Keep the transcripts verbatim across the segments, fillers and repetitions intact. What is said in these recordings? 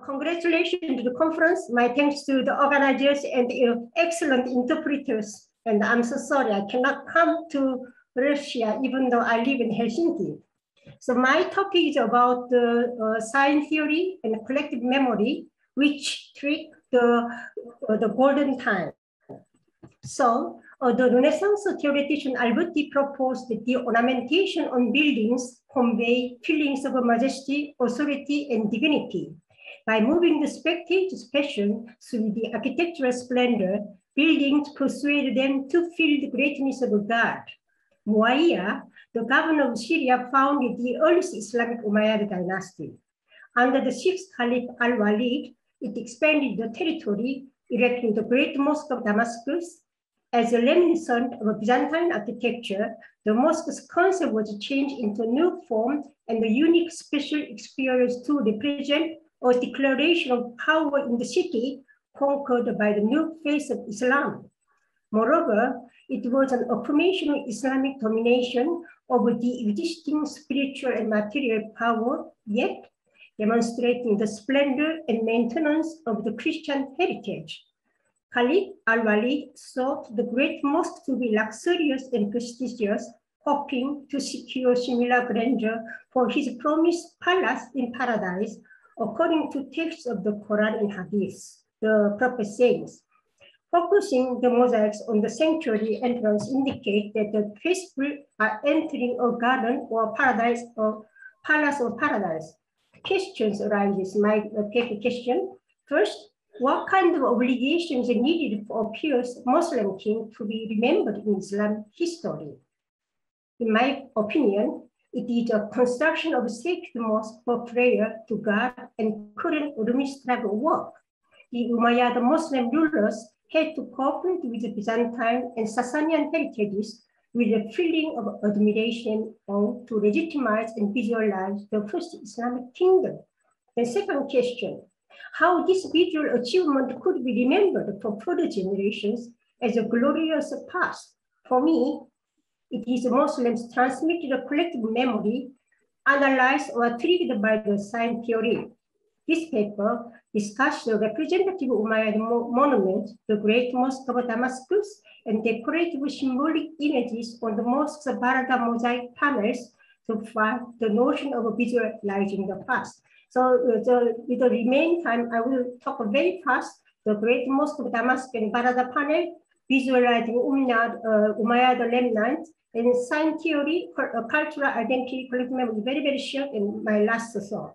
congratulations to the conference. My thanks to the organizers and the excellent interpreters. And I'm so sorry I cannot come to Russia, even though I live in Helsinki. So my topic is about the uh, sign theory and collective memory, which trick the, uh, the golden time. So uh, the Renaissance theoretician Alberti proposed that the ornamentation on buildings convey feelings of majesty, authority, and dignity. By moving the spectator's passion through the architectural splendor, buildings persuade them to feel the greatness of God. Muawiyah, the governor of Syria, founded the earliest Islamic Umayyad dynasty. Under the sixth Caliph al-Walid, it expanded the territory, erecting the Great Mosque of Damascus. As a reminiscent of Byzantine architecture, the mosque's concept was changed into a new form and a unique special experience to represent a declaration of power in the city conquered by the new face of Islam. Moreover, it was an affirmation of Islamic domination over the existing spiritual and material power, yet demonstrating the splendor and maintenance of the Christian heritage. Caliph al-Walid sought the great mosque to be luxurious and prestigious, hoping to secure similar grandeur for his promised palace in paradise, according to texts of the Quran and Hadith. The prophet says, focusing the mosaics on the sanctuary entrance indicate that the faithful are entering a garden or paradise or palace or paradise. Questions arise. Might take a question. First, what kind of obligations are needed for a pious Muslim king to be remembered in Islam history? In my opinion, it is a construction of a sacred mosque for prayer to God and current administrative work. The Umayyad Muslim rulers had to cooperate with the Byzantine and Sasanian heritages with a feeling of admiration on to legitimize and visualize the first Islamic kingdom. The second question, how this visual achievement could be remembered for further generations as a glorious past. For me, it is Muslims transmitted a collective memory, analyzed or triggered by the sign theory. This paper discussed the representative Umayyad monument, the Great Mosque of Damascus, and decorative symbolic images on the mosque's Barada mosaic panels to find the notion of visualizing the past. So uh, the, with the remaining time, I will talk very fast. The Great Mosque of Damascus and Barada panel, visualizing Umayyad, uh, Umayyad remnants, and sign theory, uh, cultural identity, collective memory, very, very short, and my last thought.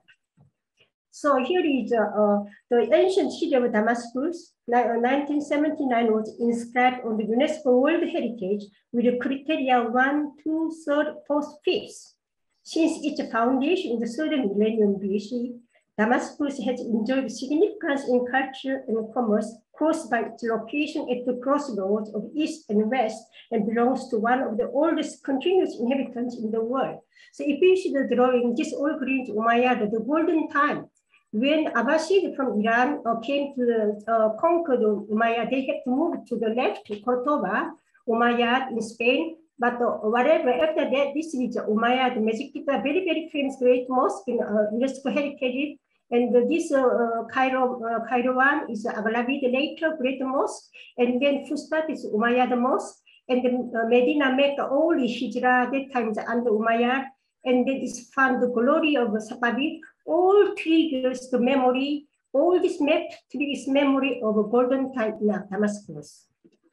So here is uh, uh, the ancient city of Damascus. nineteen seventy-nine was inscribed on the UNESCO World Heritage with the criteria one, two, third, fourth, fifth. Since its foundation in the third millennium B C, Damascus has enjoyed significance in culture and commerce caused by its location at the crossroads of East and West and belongs to one of the oldest continuous inhabitants in the world. So if you see the drawing, this all green Umayyad, the golden time, when Abbasid from Iran uh, came to the uh, conquered Umayyad, they had to move to the left to Cordoba, Umayyad in Spain. But uh, whatever, after that, this is Umayyad Mezquita, very, very famous great mosque in uh, UNESCO heritage. And uh, this uh, uh, Cairo, uh, Cairo one is Aghlabi, the later great mosque. And then Fustat is Umayyad mosque. And then uh, Medina, Mecca, all is Hijrah, that time is under Umayyad. And then is found the glory of Safavid. All triggers the memory, all this map triggers memory of a golden time in Damascus.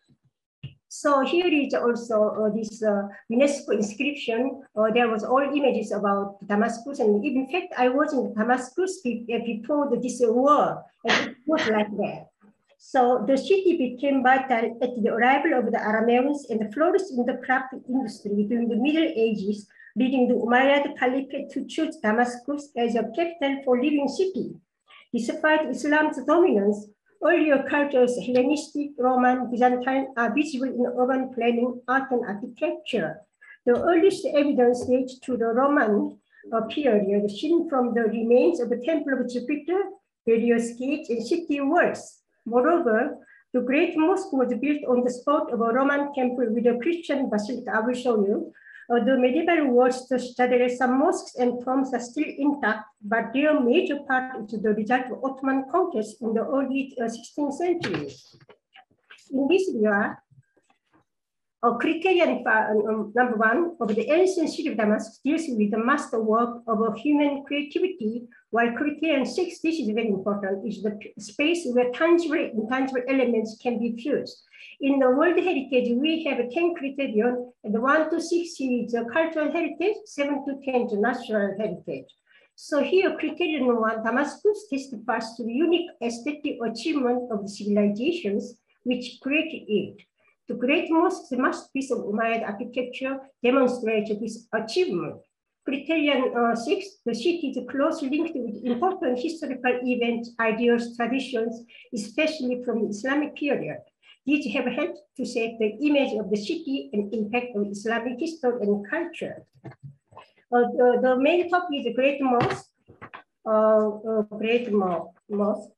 So here is also uh, this uh, UNESCO inscription. Uh, there was all images about Damascus, and in fact, I was in Damascus before this war, and it was like that. So the city became vital at the arrival of the Arameans and flourished in the craft industry during the Middle Ages, leading the Umayyad Caliphate to choose Damascus as a capital for living city. Despite Islam's dominance, earlier cultures, Hellenistic, Roman, Byzantine, are visible in urban planning, art, and architecture. The earliest evidence dates to the Roman uh, period, seen from the remains of the Temple of Jupiter, various gates, and city walls. Moreover, the Great Mosque was built on the spot of a Roman temple with a Christian basilica, I will show you. Although medieval words to study some mosques and tombs are still intact, but their major part is the result of Ottoman conquest in the early sixteenth century. In this era, a criterion um, number one of the ancient city of Damascus deals with the masterwork of human creativity, while criterion six, this is very important, is the space where tangible and intangible elements can be fused. In the World Heritage, we have ten criterion, and one to six is cultural heritage, seven to ten is natural heritage. So here, criterion one, Damascus testifies to the unique aesthetic achievement of the civilizations which created it. The great mosques, the masterpiece of Umayyad architecture, demonstrate this achievement. Criterion uh, six, the city is closely linked with important historical events, ideas, traditions, especially from the Islamic period. These have helped to shape the image of the city and impact on Islamic history and culture. Uh, the, the main topic is the Great Mosque. Uh, uh, Great Mo Mosque.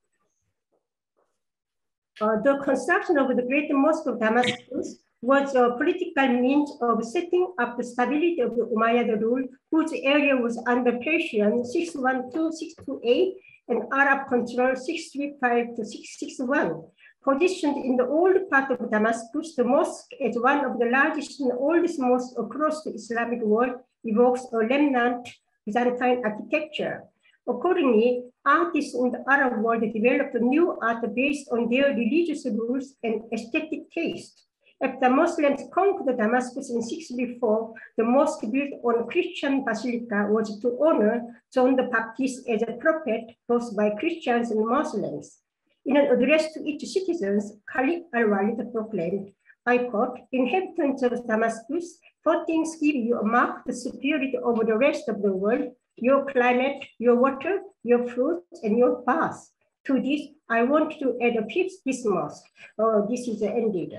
Uh, the construction of the Great Mosque of Damascus was a political means of setting up the stability of the Umayyad rule, whose area was under Persian six twelve to six twenty-eight and Arab control six thirty-five to six sixty-one. Positioned in the old part of Damascus, the mosque, as one of the largest and oldest mosques across the Islamic world, evokes a remnant Byzantine architecture. Accordingly, artists in the Arab world developed a new art based on their religious rules and aesthetic taste. After Muslims conquered Damascus in six thirty-four, the mosque built on a Christian basilica was to honor John the Baptist as a prophet, both by Christians and Muslims. In an address to its citizens, Khalid al-Walid proclaimed, I quote, inhabitants of Damascus, four things give you a marked superiority over the rest of the world: your climate, your water, your fruits, and your baths. To this, I want to add a fifth, this mosque. Oh, this is ended.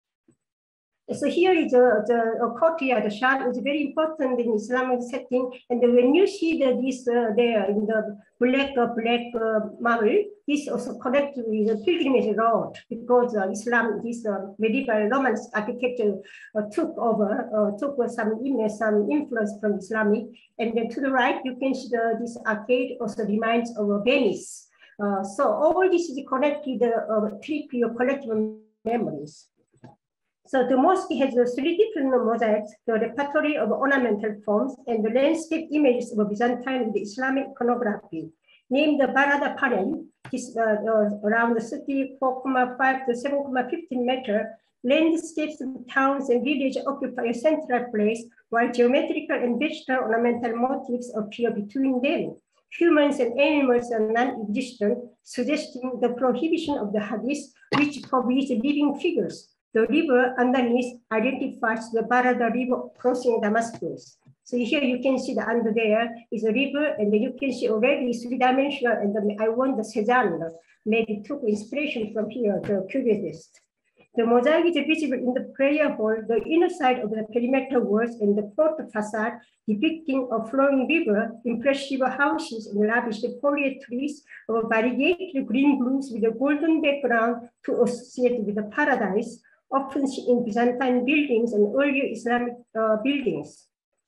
So here is a, the a courtyard. The shah is very important in Islamic setting. And when you see the, this uh, there in the black uh, black uh, marble, this also connected with the pilgrimage road, because uh, Islam, this uh, medieval Roman architecture uh, took over, uh, took uh, some image, some influence from Islamic. And then to the right, you can see the, this arcade also reminds of uh, Venice. Uh, so all this is connected, uh, trip your collective memories. So the mosque has three different mosaics, the repertory of ornamental forms, and the landscape images of Byzantine and Islamic iconography. Named the Barada panel, is uh, uh, around thirty-four point five to seven point one five meter. Landscapes of towns and villages occupy a central place, while geometrical and vegetal ornamental motifs appear between them. Humans and animals are non-existent, suggesting the prohibition of the hadith, which forbids living figures. The river underneath identifies the Barada River crossing Damascus. So here you can see that under there is a river, and then you can see already three-dimensional, and then I want the Cézanne, maybe took inspiration from here, the Cubist. The mosaic is visible in the prayer hall, the inner side of the perimeter walls, and the court facade, depicting a flowing river, impressive houses, and lavish foliage trees of variegated green blues with a golden background to associate with the paradise, often seen in Byzantine buildings and earlier Islamic uh, buildings.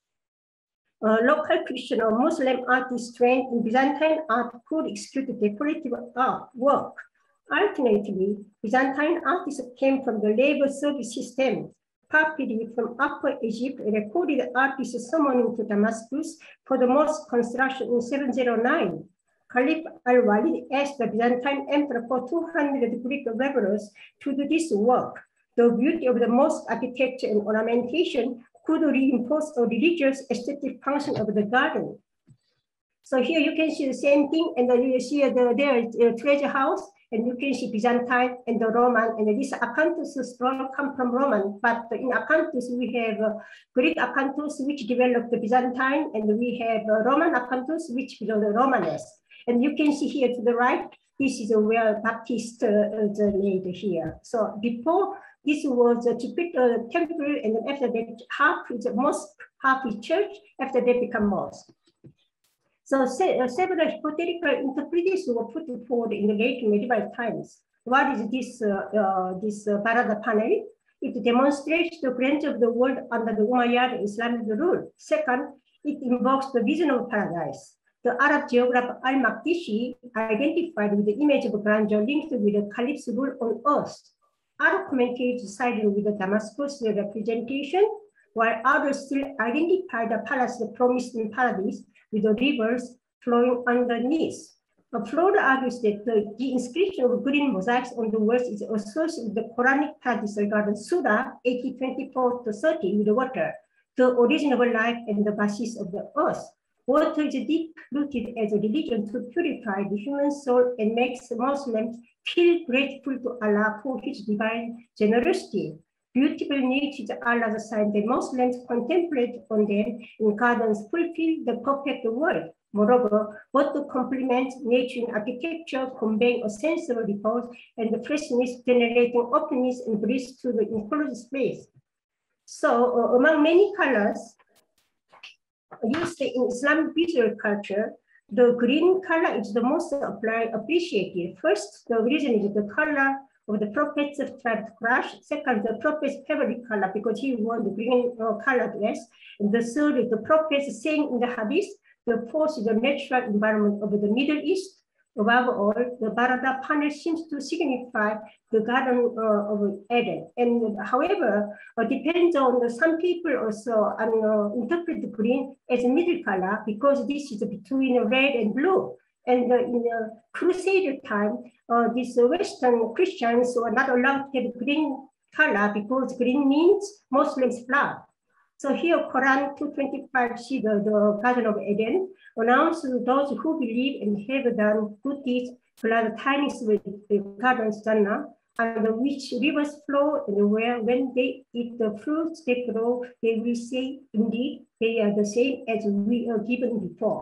Uh, local Christian or Muslim artists trained in Byzantine art could execute decorative art work. Alternatively, Byzantine artists came from the labor service system. Papyri from Upper Egypt recorded artists summoning to Damascus for the mosque construction in seven oh nine. Khalid al-Walid asked the Byzantine emperor for two hundred Greek laborers to do this work. The beauty of the mosque architecture and ornamentation could reinforce a religious aesthetic function of the garden. So here you can see the same thing, and then you see the, there is a treasure house, and you can see Byzantine and the Roman, and this Acanthus scroll come from Roman, but in Acanthus we have uh, Greek Acanthus, which developed the Byzantine, and we have uh, Roman Acanthus, which belong the Romanesque. And you can see here to the right, this is where Baptist uh, is made here. So before, this was a typical temple, and then after that, half is a mosque, half is church, after that become mosque. So se uh, several hypothetical interpretations were put forward in the late medieval times. What is this, uh, uh, this uh, Barada panel? it demonstrates the grandeur of the world under the Umayyad Islamic rule. Second, it invokes the vision of paradise. The Arab geographer Al-Maqdisi identified with the image of grandeur linked with the caliph's rule on earth. Other commentators sided with the Damascus representation, while others still identify the palace the promised in paradise with the rivers flowing underneath. Flora argues that the, the inscription of green mosaics on the walls is associated with the Quranic paradise regarding Surah eighty twenty-four to thirty with the water, the origin of life and the basis of the earth. Water is deep-rooted as a religion to purify the human soul and makes Muslims feel grateful to Allah for his divine generosity. Beautiful nature is Allah's sign that Muslims contemplate on them in gardens fulfill the perfect world. Moreover, both to complement nature in architecture, conveying a sense of repose and the freshness, generating openness and breeze to the enclosed space. So, uh, among many colors used in Islamic visual culture, the green color is the most appreciated. First, the reason is the color of the Prophet's tribe Quraysh. Second, the Prophet's favorite color because he wore the green uh, color dress. And the third is the Prophet's saying in the Hadith. The fourth is the natural environment of the Middle East. Above all, the Barada panel seems to signify the Garden uh, of Eden. And however, uh, depends on the, some people also uh, interpret the green as a middle color because this is between red and blue. And uh, in the Crusader time, uh, these Western Christians were not allowed to have green color because green means Muslims' blood. So here, Quran two twenty-five, see the, the Garden of Eden, announces those who believe and have done good deeds, glad tidings with the gardens Jannah, and which rivers flow, and where when they eat the fruits they grow, they will say, indeed, they are the same as we are given before.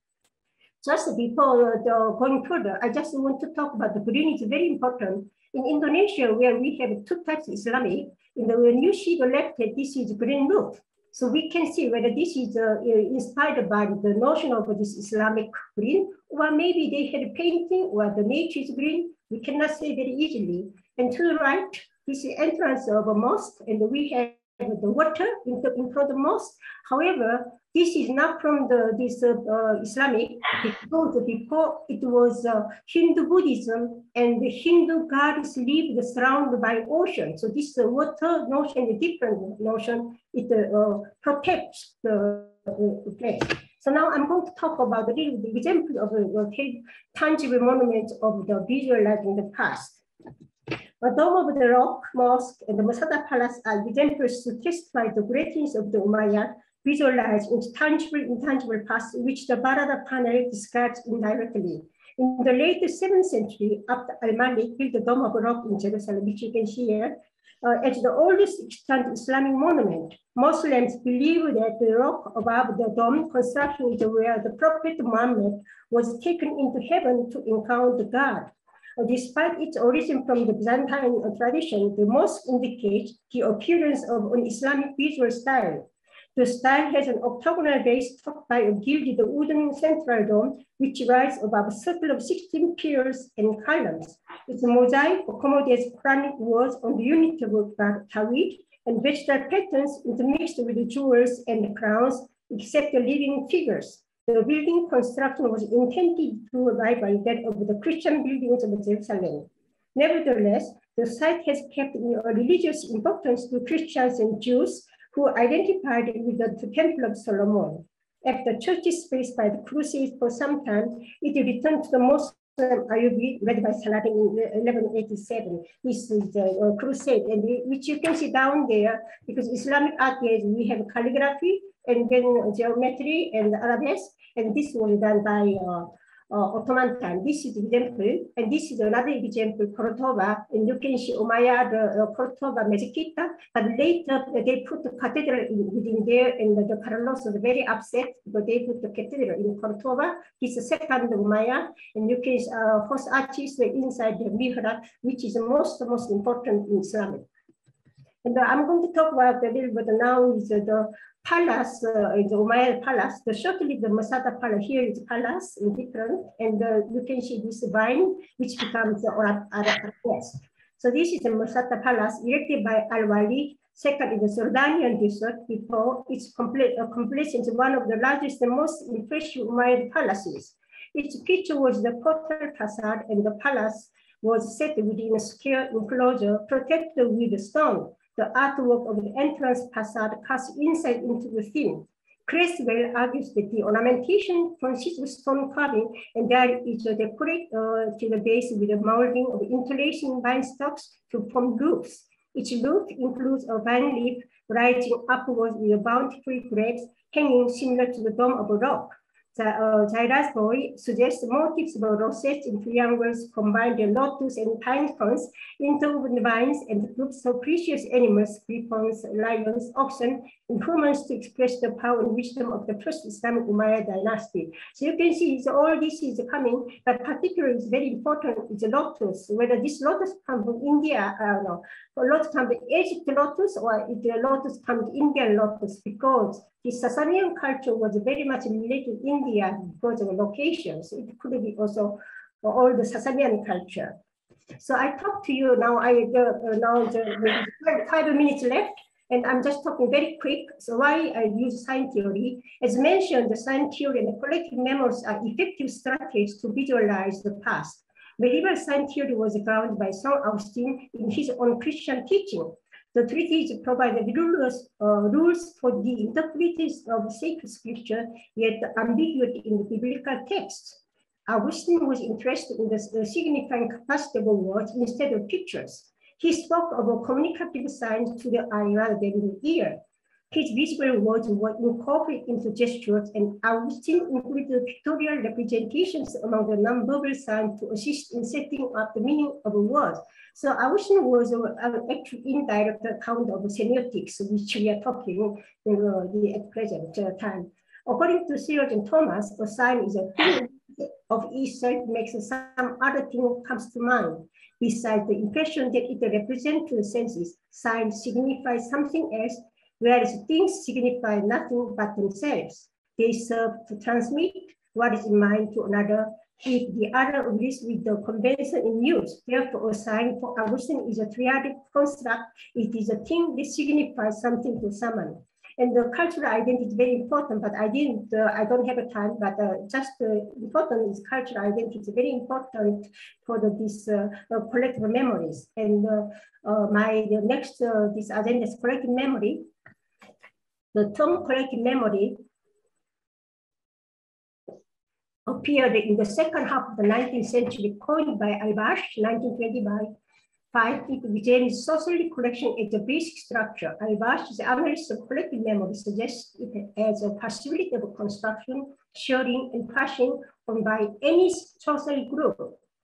Just before the going further, I just want to talk about the green is very important. In Indonesia, where we have two types of Islamic, in the, when you see the left, this is green roof. So we can see whether this is uh, inspired by the notion of this Islamic green, or maybe they had a painting or the nature is green. We cannot say very easily. And to the right, this is the entrance of a mosque, and we have the water in, the, in front of the mosque. However, this is not from the this uh, uh, Islamic, because before it was uh, Hindu Buddhism, and the Hindu gods lived surrounded by ocean. So this uh, water notion is a different notion. It uh, protects the uh, place. So now I'm going to talk about the little example of a tangible monument of the visualized in the past. The Dome of the Rock Mosque and the Masada Palace are examples to testify the greatness of the Umayyad, visualized in tangible, intangible past, which the Barada panel describes indirectly. In the late seventh century, Abd al-Malik built the Dome of the Rock in Jerusalem, which you can see here, uh, as the oldest extant Islamic monument. Muslims believe that the rock above the dome construction is where the Prophet Muhammad was taken into heaven to encounter God. Despite its origin from the Byzantine tradition, the mosque indicates the appearance of an Islamic visual style. The style has an octagonal base topped by a gilded wooden central dome, which rises above a circle of sixteen pillars and columns. Its mosaic accommodates Quranic words on the unity of Tawhid and vegetal patterns intermixed with the jewels and crowns, except the living figures. The building construction was intended to rival that of the Christian buildings of Jerusalem. Nevertheless, the site has kept a religious importance to Christians and Jews who identified with the Temple of Solomon. After church's space by the Crusades for some time, it returned to the Muslim Ayyubi, led by Saladin in eleven eighty-seven. This is the uh, crusade, and which you can see down there, because Islamic art here, we have calligraphy, and then geometry and arabesque, and this was done by uh, uh, Ottoman time. This is the example, and this is another example, Cordoba, and you can see Umayyad, uh, Cordoba, Mezquita, but later they put the cathedral in, within there, and the Carlos was very upset because they put the cathedral in Cordoba. This is the second Umayyad, and you can see uh, first arches inside the mihrab, which is the most, the most important in Islam. And uh, I'm going to talk about a little bit now is uh, the palace, uh, the Umayyad palace. The shortly the Masada palace here is palace in different, and uh, you can see this vine which becomes the uh, Arab. So this is the Musata Palace, erected by Al-Walid, second in the Jordanian desert, before its complete, uh, completion is one of the largest and most impressive Umayyad palaces. Its feature was the portal facade, and the palace was set within a square enclosure protected with stone. The artwork of the entrance facade casts insight into the theme. Creswell argues that the ornamentation consists of stone carving, and there is a decorate uh, to the base with a molding of interlacing vine stalks to form roofs. Each roof includes a vine leaf rising upwards with bountiful grapes hanging similar to the dome of a rock. Zaira's boy suggests motifs of rosettes and triangles combine the lotus and pine cones, interwoven vines, and groups of precious animals, griffons, lions, oxen, and humans to express the power and wisdom of the first Islamic Umayyad dynasty. So you can see so all this is coming, but particularly is very important is the lotus. Whether this lotus comes from India, uh, no, or lotus comes from Egypt lotus, or if the lotus comes from Indian lotus, because the Sasanian culture was very much related to India because of locations. It could be also all the Sasanian culture. So I talk to you now. I uh, now the, the five minutes left, and I'm just talking very quick. So why I use sign theory? As mentioned, the sign theory and the collective memories are effective strategies to visualize the past. Medieval sign theory was grounded by Saint Augustine in his own Christian teaching. The treatise provided rules, uh, rules for the interpretation of sacred scripture, yet ambiguity in the biblical text. Augustine was interested in the, the signifying capacity of words instead of pictures. He spoke of a communicative signs to the eye rather than the ear. His visible words were incorporated into gestures, and Augustine included pictorial representations among the nonverbal signs to assist in setting up the meaning of a word. So Augustine was an actual indirect account of semiotics, which we are talking you know, the, at present time. According to Theologian Thomas, a sign is a thing of itself makes some other thing comes to mind. Besides the impression that it represents to the senses, signs signify something else, whereas things signify nothing but themselves. They serve to transmit what is in mind to another, if the other agrees with the convention in use. Therefore, a sign for Augustine is a triadic construct. It is a thing that signifies something to someone. And the cultural identity is very important, but I didn't, uh, I don't have a time, but uh, just uh, important is cultural identity. It's very important for the, this uh, uh, collective memories. And uh, uh, my the next, uh, this agenda is collective memory. The term collective memory appeared in the second half of the nineteenth century, coined by Aybash, nineteen twenty-five. It began socially collection as a basic structure. Aybash, the analyst of collective memory, suggests it as a possibility of construction, sharing, and passing on by any social group.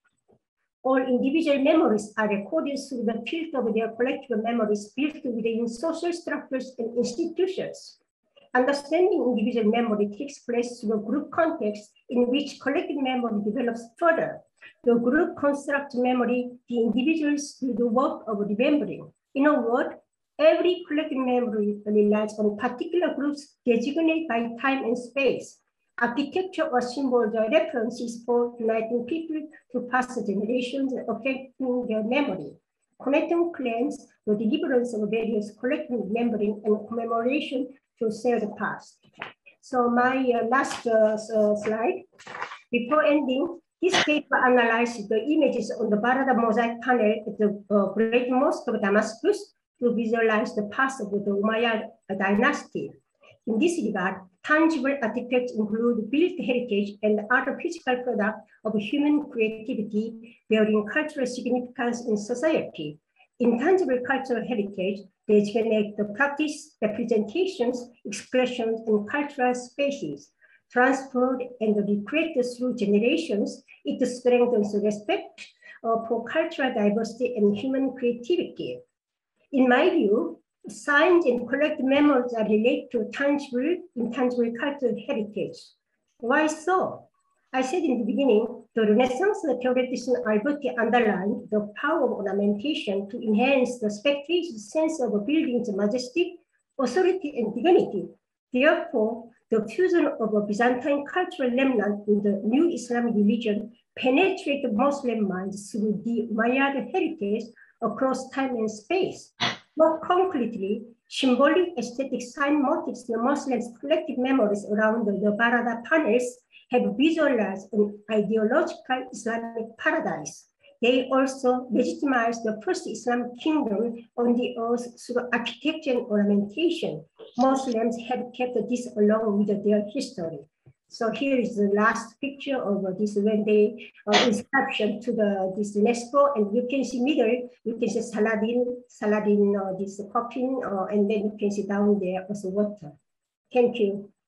All individual memories are recorded through the filter of their collective memories built within social structures and institutions. Understanding individual memory takes place through a group context in which collective memory develops further. The group constructs memory, the individuals do the work of remembering. In a word, every collective memory relies on particular groups designated by time and space. Architecture or symbols are references for uniting people to past generations and affecting their memory. Connecting claims the deliverance of various collective remembering and commemoration to share the past. So my uh, last uh, uh, slide. Before ending, this paper analyzed the images on the Barada mosaic panel at the uh, Great Mosque of Damascus to visualize the past of the Umayyad dynasty. In this regard, tangible artifacts include built heritage and other physical products of human creativity bearing cultural significance in society. Intangible cultural heritage designate the practice, representations, expressions, and cultural spaces. Transferred and recreated through generations, it strengthens respect uh, for cultural diversity and human creativity. In my view, signs and collective memories are related to tangible, intangible cultural heritage. Why so? I said in the beginning, the Renaissance theoretician Alberti underlined the power of ornamentation to enhance the spectator's sense of a building's majesty, authority, and dignity. Therefore, the fusion of a Byzantine cultural remnant with the new Islamic religion penetrated Muslim minds through the Umayyad heritage across time and space. More concretely, symbolic aesthetic sign motifs in Muslims' collective memories around the, the Barada panels have visualized an ideological Islamic paradise. They also legitimize the first Islamic kingdom on the earth through architecture and ornamentation. Muslims have kept this along with their history. So here is the last picture of this when they uh, inscription to the this UNESCO, and you can see middle, you can see Saladin, Saladin, uh, this coffin, uh, and then you can see down there also water. Thank you.